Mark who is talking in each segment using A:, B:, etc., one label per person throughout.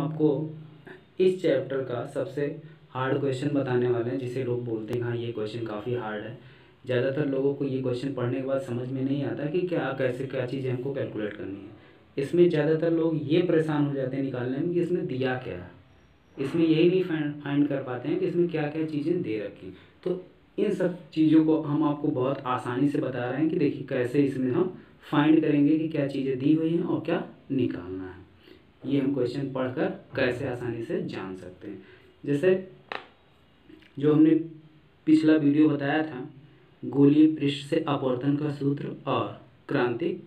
A: आपको इस चैप्टर का सबसे हार्ड क्वेश्चन बताने वाले हैं, जिसे लोग बोलते हैं हाँ ये क्वेश्चन काफ़ी हार्ड है। ज़्यादातर लोगों को ये क्वेश्चन पढ़ने के बाद समझ में नहीं आता कि क्या चीज़ें हमको कैलकुलेट करनी है। इसमें ज़्यादातर लोग ये परेशान हो जाते हैं निकालने में कि इसमें दिया क्या है। इसमें यही नहीं फाइंड कर पाते हैं कि इसमें क्या क्या चीज़ें दे रखी। तो इन सब चीज़ों को हम आपको बहुत आसानी से बता रहे हैं कि देखिए कैसे इसमें हम फाइंड करेंगे कि क्या चीज़ें दी हुई हैं और क्या निकालना है। ये हम क्वेश्चन पढ़कर कैसे आसानी से जान सकते हैं। जैसे जो हमने पिछला वीडियो बताया था, गोलीय पृष्ठ से अपवर्तन का सूत्र और क्रांतिक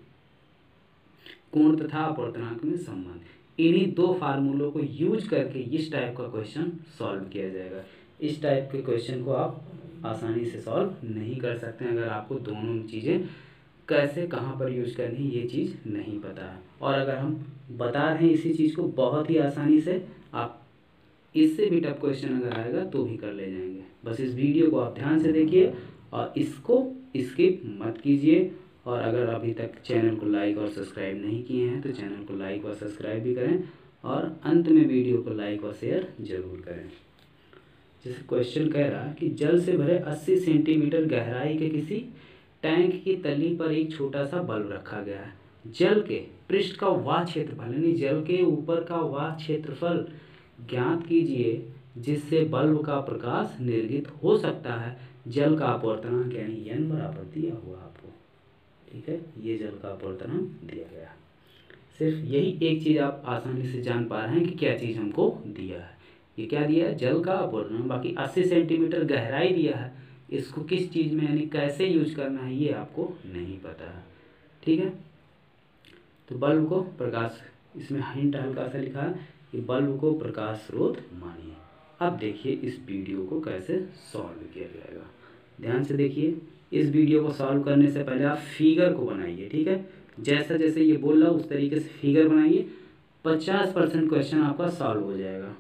A: कोण तथा अपवर्तनांक में संबंध, इन्हीं दो फार्मूलों को यूज करके इस टाइप का क्वेश्चन सॉल्व किया जाएगा। इस टाइप के क्वेश्चन को आप आसानी से सॉल्व नहीं कर सकते अगर आपको दोनों चीज़ें कैसे कहाँ पर यूज करनी ये चीज़ नहीं पता है। और अगर हम बता रहे हैं इसी चीज़ को बहुत ही आसानी से, आप इससे भी टफ क्वेश्चन अगर आएगा तो भी कर ले जाएंगे। बस इस वीडियो को आप ध्यान से देखिए और इसको स्किप मत कीजिए। और अगर अभी तक चैनल को लाइक और सब्सक्राइब नहीं किए हैं तो चैनल को लाइक और सब्सक्राइब भी करें और अंत में वीडियो को लाइक और शेयर जरूर करें। जैसे क्वेश्चन कह रहा है कि जल से भरे 80 सेंटीमीटर गहराई के किसी टैंक की तली पर एक छोटा सा बल्ब रखा गया है। जल के पृष्ठ का वह क्षेत्रफल यानी जल के ऊपर का वह क्षेत्रफल ज्ञात कीजिए जिससे बल्ब का प्रकाश निर्गत हो सकता है। जल का अपवर्तनांक यानी n बराबर दिया हुआ आपको, ठीक है। ये जल का अपवर्तनांक दिया गया। सिर्फ यही एक चीज़ आप आसानी से जान पा रहे हैं कि क्या चीज़ हमको दिया है। ये क्या दिया है? जल का अपवर्तनांक। बाकी 80 सेंटीमीटर गहराई दिया है, इसको किस चीज़ में यानी कैसे यूज करना है ये आपको नहीं पता है, ठीक है। तो बल्ब को प्रकाश, इसमें हिंट हल्का सा लिखा है कि बल्ब को प्रकाश स्रोत मानिए। अब देखिए इस वीडियो को कैसे सॉल्व किया जाएगा। ध्यान से देखिए, इस वीडियो को सॉल्व करने से पहले आप फिगर को बनाइए, ठीक है। जैसा जैसे ये बोल रहा उस तरीके से फिगर बनाइए, 50% क्वेश्चन आपका सॉल्व हो जाएगा।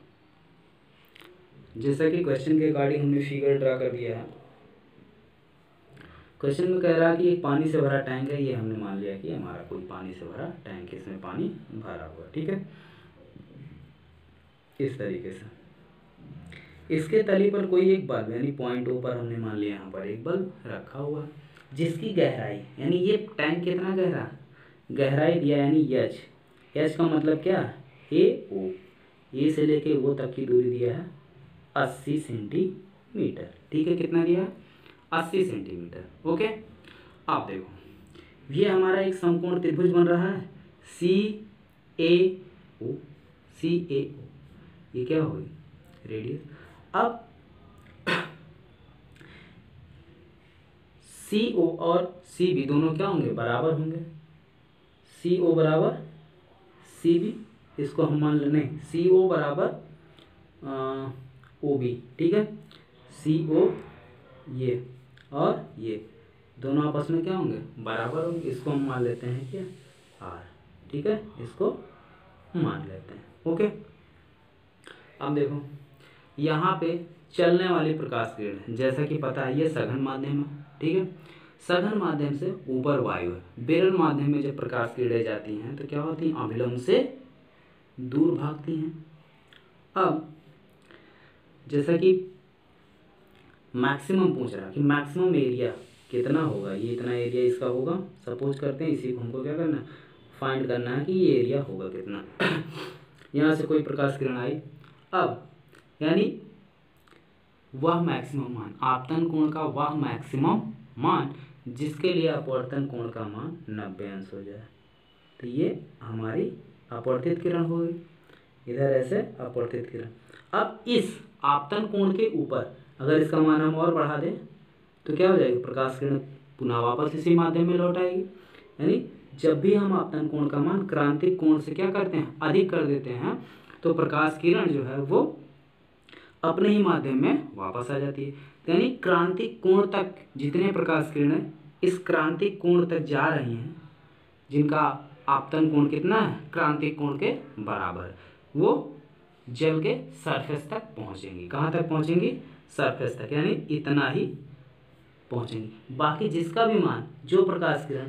A: जैसा कि क्वेश्चन के अकॉर्डिंग हमने फिगर ड्रा कर दिया है। क्वेश्चन में कह रहा है कि एक पानी से भरा टैंक है। ये हमने मान लिया कि हमारा कोई पानी से भरा टैंक है, इसमें पानी भरा हुआ, ठीक है। इस तरीके से इसके तली पर कोई एक बल्ब यानी पॉइंट O पर हमने मान लिया यहाँ पर एक बल्ब रखा हुआ है, जिसकी गहराई यानी ये टैंक कितना गहरा, गहराई दिया यानी H का मतलब क्या, AO, A से लेके O तक की दूरी दिया है 80 सेंटीमीटर, ठीक है। कितना दिया, 80 सेंटीमीटर, ओके। आप देखो ये हमारा एक समकोण त्रिभुज बन रहा है CAO, ये क्या होगी, रेडियस। अब CO और CB दोनों क्या होंगे, बराबर होंगे। CO बराबर CB, इसको हम मान लें नहीं, CO बराबर OB, ठीक है। CO ये और ये दोनों आपस में क्या होंगे, बराबर होंगे। इसको हम मान लेते हैं क्या, R, ठीक है। इसको मान लेते हैं, ओके। अब देखो यहाँ पे चलने वाली प्रकाश किरण, जैसा कि पता है ये सघन माध्यम है, ठीक है। सघन माध्यम से ऊपर वायु है, विरल माध्यम में जब प्रकाश किरणें जाती हैं तो क्या होती हैं, अभिलंब से दूर भागती हैं। अब जैसा कि मैक्सिमम पूछ रहा कि मैक्सिमम एरिया कितना होगा, ये इतना एरिया इसका होगा, सपोज करते हैं। इसी को हमको क्या करना है, फाइंड करना है कि ये एरिया होगा कितना। यहाँ से कोई प्रकाश किरण आई, अब यानी वह मैक्सिमम मान, आपतन कोण का वह मैक्सिमम मान जिसके लिए अपवर्तन कोण का मान 90 अंश हो जाए, तो ये हमारी अपवर्तित किरण होगी। इधर ऐसे अपवर्तित किरण। अब इस आपतन कोण के ऊपर अगर इसका मान हम और बढ़ा दें तो क्या हो जाएगी, प्रकाश किरण पुनः वापस इसी माध्यम में लौट आएगी। यानी जब भी हम आपतन कोण का मान क्रांतिक कोण से क्या करते हैं, अधिक कर देते हैं, तो प्रकाश किरण जो है वो अपने ही माध्यम में वापस आ जाती है। यानी क्रांतिक कोण तक जितने प्रकाश किरणें इस क्रांतिक कोण तक जा रही हैं, जिनका आपतन कोण कितना है, क्रांतिक कोण के बराबर, वो जल के सरफेस तक पहुंचेंगी। कहाँ तक पहुंचेंगी, सरफेस तक, यानी इतना ही पहुंचेंगी। बाकी जिसका भी मान, जो प्रकाश किरण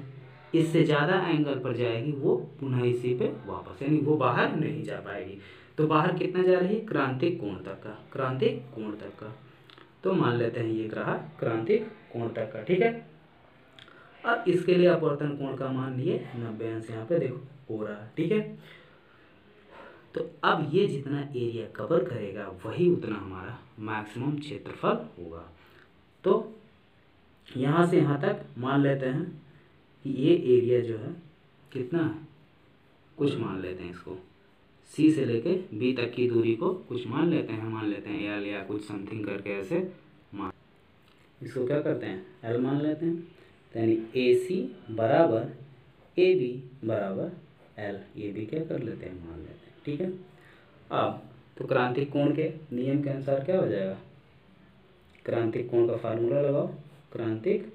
A: इससे ज़्यादा एंगल पर जाएगी वो पुनः इसी पे वापस, यानी वो बाहर नहीं जा पाएगी। तो बाहर कितना जा रही है, क्रांतिक कोण तक का, क्रांतिक कोण तक का। तो मान लेते हैं ये रहा क्रांतिक कोण तक का, ठीक है। अब इसके लिए अपवर्तन कोण का मान लिए 90 अंश, यहाँ पे देखो हो रहा है, ठीक है। तो अब ये जितना एरिया कवर करेगा वही उतना हमारा मैक्सिमम क्षेत्रफल होगा। तो यहाँ से यहाँ तक मान लेते हैं कि ये एरिया जो है कितना है, कुछ मान लेते हैं इसको, सी से लेके बी तक की दूरी को कुछ मान लेते हैं एल या कुछ समथिंग करके ऐसे मान, इसको क्या करते हैं एल मान लेते हैं। यानी ए सी बराबर ए बी बराबर एल, ये भी क्या कर लेते हैं मान लेते हैं, ठीक है। अब तो क्रांतिक कोण के नियम के अनुसार क्या हो जाएगा, क्रांतिक कोण का फार्मूला लगाओ, क्रांतिक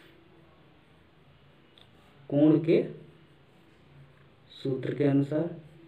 A: कोण के सूत्र के अनुसार।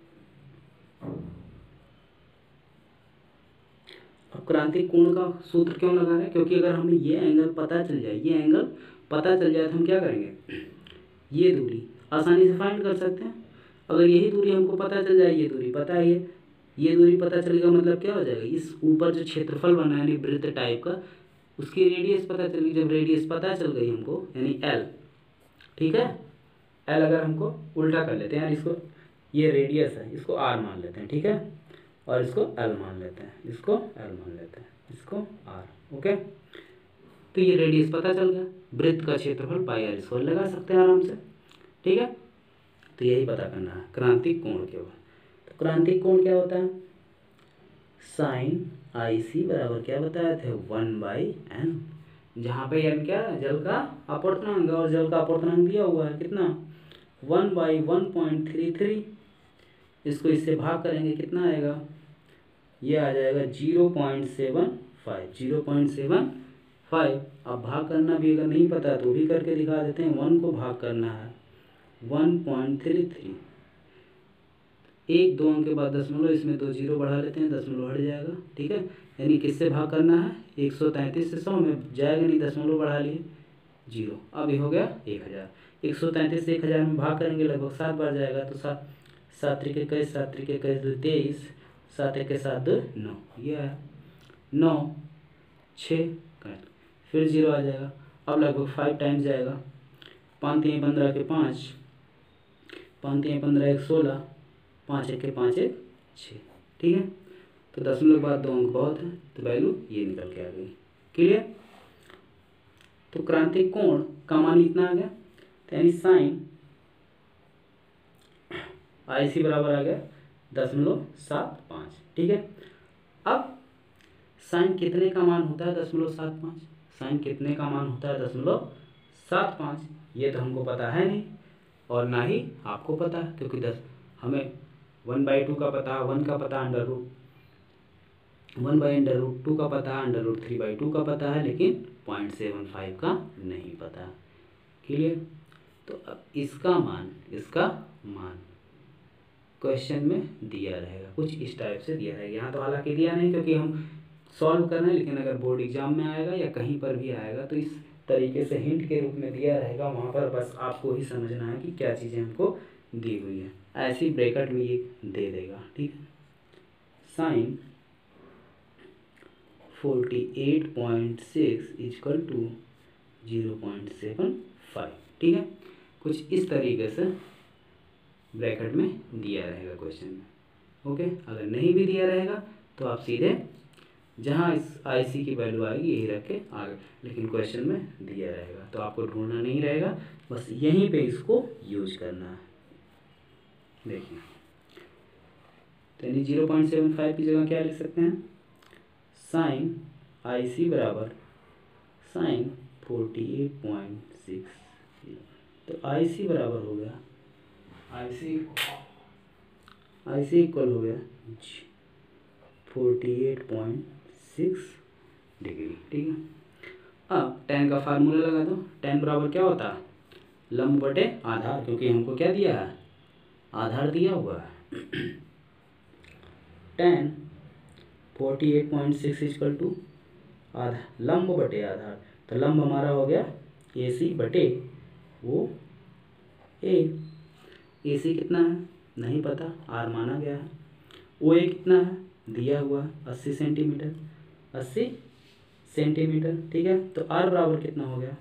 A: अब क्रांतिक कोण का सूत्र क्यों लगा रहे हैं, क्योंकि अगर हमें ये एंगल पता चल जाए, ये एंगल पता चल जाए तो हम क्या करेंगे, ये दूरी आसानी से फाइंड कर सकते हैं। अगर यही दूरी हमको पता चल जाए, ये दूरी पता है, ये दूरी पता चलेगा, मतलब क्या हो जाएगा, इस ऊपर जो क्षेत्रफल बना है यानी वृत्त टाइप का, उसकी रेडियस पता चल गई। जब रेडियस पता चल गई हमको यानी एल, ठीक है, एल अगर हमको उल्टा कर लेते हैं यार, इसको ये रेडियस है, इसको आर मान लेते हैं, ठीक है, और इसको एल मान लेते हैं, इसको एल मान लेते हैं, इसको आर, ओके। तो ये रेडियस पता चल गया, वृत्त का क्षेत्रफल पाई आर स्क्वायर लगा सकते हैं आराम से, ठीक है। तो यही पता करना है क्रांतिक कोण केवल। तो क्रांतिक कोण क्या होता है, साइन आई सी बराबर क्या बताए थे 1/n, जहाँ पे n क्या है, जल का अपवर्तनांक, और जल का अपवर्तनांक दिया हुआ है कितना 1/1.33। इसको इससे भाग करेंगे कितना आएगा, ये आ जाएगा 0.75, 0.75। अब भाग करना भी अगर नहीं पता तो भी करके दिखा देते हैं। 1 को भाग करना है 1.33, एक दो अंक के बाद दशमलव, इसमें 2 जीरो बढ़ा लेते हैं, दशमलव हट जाएगा, ठीक है। यानी किससे भाग करना है, 133 से 100 में जाएगा नहीं, दशमलव बढ़ा लिए 0, अब ये हो गया 1000। 133 से 1000 में भाग करेंगे लगभग 7 बार जाएगा, तो 7 7 त्रिक 21, 7 त्रिक 21 2 23, 7 1 7 2 9, ये आया 9 6, फिर 0 आ जाएगा। अब लगभग 5 टाइम्स जाएगा, 5 3 15 के 5, 5 3 15 1 16, 5 1 के 5 1 6, ठीक है। तो दशमलव के बाद 2 अंक बहुत है, तो वैल्यू ये निकल के आ गई, क्लियर। तो क्रांतिक कोण का मान इतना आ गया, तो यानी साइन आई सी बराबर आ गया 0.75, ठीक है। अब साइन कितने का मान होता है 0.75, साइन कितने का मान होता है 0.75, ये तो हमको पता है नहीं और ना ही आपको पता है, क्योंकि हमें 1/2 का पता, 1 का पता, 1/√2 का पता, √3/2 का पता है, लेकिन 0.75 का नहीं पता, क्लियर। तो अब इसका मान क्वेश्चन में दिया रहेगा, कुछ इस टाइप से दिया रहेगा। यहाँ तो हालांकि दिया नहीं क्योंकि हम सॉल्व कर रहे हैं, लेकिन अगर बोर्ड एग्जाम में आएगा या कहीं पर भी आएगा तो इस तरीके से हिंट के रूप में दिया रहेगा। वहाँ पर बस आपको ही समझना है कि क्या चीज़ें हमको दी हुई है, ऐसी ब्रैकेट में ये दे देगा, ठीक है। साइन 48.6 इक्वल टू 0.75, ठीक है। कुछ इस तरीके से ब्रैकेट में दिया रहेगा क्वेश्चन में, ओके। अगर नहीं भी दिया रहेगा तो आप सीधे जहाँ इस आई सी की वैल्यू आएगी यही रख के आगे, लेकिन क्वेश्चन में दिया रहेगा तो आपको ढूंढना नहीं रहेगा, बस यहीं पे इसको यूज करना है। देखिए तो यानी 0.75 की जगह क्या लिख सकते हैं, साइन आई सी बराबर साइन 48.6, तो आई सी बराबर हो गया, आई सी इक्वल हो गया 48.6 डिग्री, ठीक है। अब tan का फार्मूला लगा दो, tan बराबर क्या होता है, लंब बटे आधार, क्योंकि हमको क्या दिया है, आधार दिया हुआ है। tan 48.6 इक्वल टू आधार, लंब बटे आधार, तो लंब हमारा हो गया AC बटे वो ए सी कितना है नहीं पता, आर माना गया है। ओ ए कितना है दिया हुआ 80 सेंटीमीटर, 80 सेंटीमीटर, ठीक है। तो आर बराबर कितना हो गया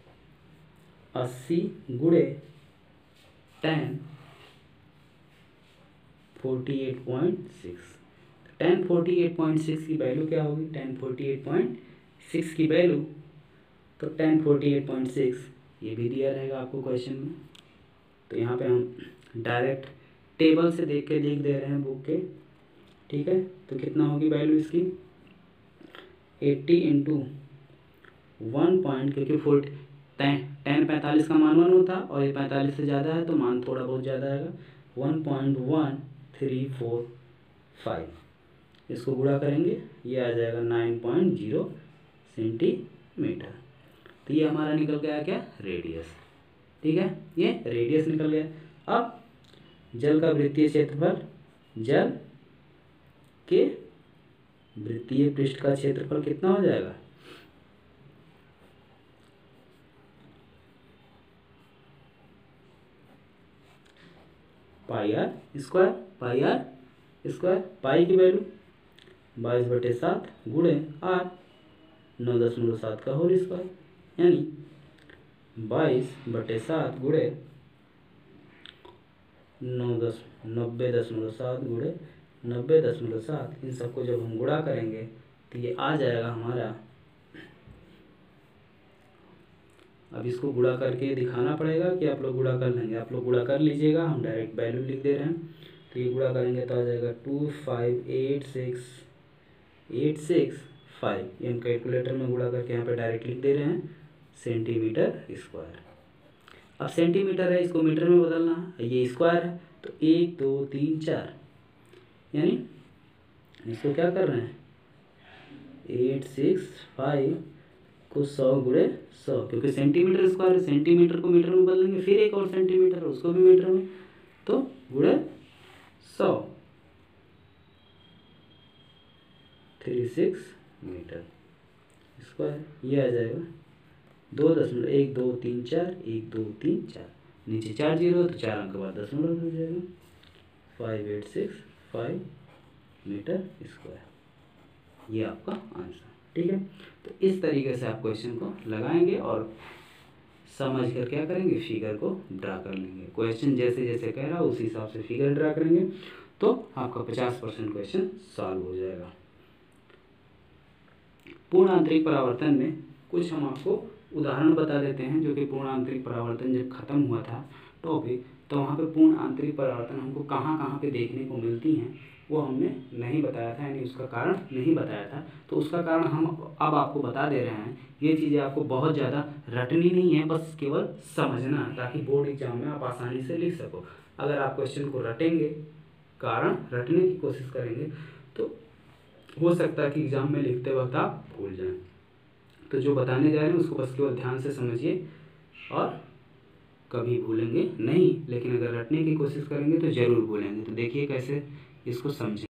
A: 80 गुणे 10 48.6। 1048.6 की वैल्यू क्या होगी 1048.6 की वैल्यू, तो 1048.6 ये भी दिया रहेगा आपको क्वेश्चन में। तो यहाँ पे हम डायरेक्ट टेबल से देख के लिख दे रहे हैं बुक के, ठीक है। तो कितना होगी वैल्यू इसकी 80 इंटू 1 पॉइंट, क्योंकि 10 45 का मान 1 होता और ये 45 से ज़्यादा है तो मान थोड़ा बहुत ज़्यादा आएगा, 1.1345। इसको गुणा करेंगे ये आ जाएगा 9.0 सेंटीमीटर। तो ये हमारा निकल गया क्या रेडियस, ठीक है, ये रेडियस निकल गया। अब जल का वृत्तीय क्षेत्रफल, जल के वृत्तीय पृष्ठ का क्षेत्रफल कितना हो जाएगा pi r square, pi r square. Pi की वैल्यू 22/7 गुणे आर 9.7 का होल स्क्वायर, यानी 22/7 गुणे 90.7 गुणे 90.7, इन सबको जब हम गुणा करेंगे तो ये आ जाएगा हमारा, अब इसको गुणा करके दिखाना पड़ेगा कि आप लोग गुणा कर लेंगे, आप लोग गुणा कर लीजिएगा, हम डायरेक्ट वैल्यू लिख दे रहे हैं। तो ये गुणा करेंगे तो आ जाएगा 25865, ये हम कैलकुलेटर में गुणा करके यहाँ पे डायरेक्ट लिख दे रहे हैं सेंटीमीटर स्क्वायर। अब सेंटीमीटर है, इसको मीटर में बदलना है, ये स्क्वायर है तो 1 2 3 4, यानी इसको क्या कर रहे हैं 865 को 100 गुणे 100, क्योंकि सेंटीमीटर स्क्वायर है, सेंटीमीटर को मीटर में बदलेंगे, फिर एक और सेंटीमीटर उसको भी मीटर में, तो गुणे 100 36 मीटर स्क्वायर। ये आ जाएगा 2.1234 1 2 3 4, नीचे 4 जीरो तो 4 अंक के बाद दशमलव हो जाएगा, 5865 मीटर स्क्वायर, ये आपका आंसर, ठीक है। तो इस तरीके से आप क्वेश्चन को लगाएंगे और समझ कर क्या करेंगे फिगर को ड्रा कर लेंगे। क्वेश्चन जैसे जैसे कह रहा उसी हिसाब से फिगर ड्रा करेंगे तो आपका 50% क्वेश्चन सॉल्व हो जाएगा। पूर्ण आंतरिक परावर्तन में कुछ हम आपको उदाहरण बता देते हैं, जो कि पूर्ण आंतरिक परावर्तन जब खत्म हुआ था टॉपिक, तो वहाँ पे पूर्ण आंतरिक परावर्तन हमको कहाँ कहाँ पे देखने को मिलती हैं वो हमने नहीं बताया था, यानी उसका कारण नहीं बताया था। तो उसका कारण हम अब आपको बता दे रहे हैं। ये चीज़ें आपको बहुत ज़्यादा रटनी नहीं है, बस केवल समझना है, ताकि बोर्ड एग्जाम में आप आसानी से लिख सको। अगर आप क्वेश्चन को रटेंगे, कारण रटने की कोशिश करेंगे, तो हो सकता है कि एग्जाम में लिखते वक्त आप भूल जाएं। तो जो बताने जा रहे हैं उसको बस केवल ध्यान से समझिए और कभी भूलेंगे नहीं, लेकिन अगर रटने की कोशिश करेंगे तो ज़रूर भूलेंगे। तो देखिए कैसे इसको समझें।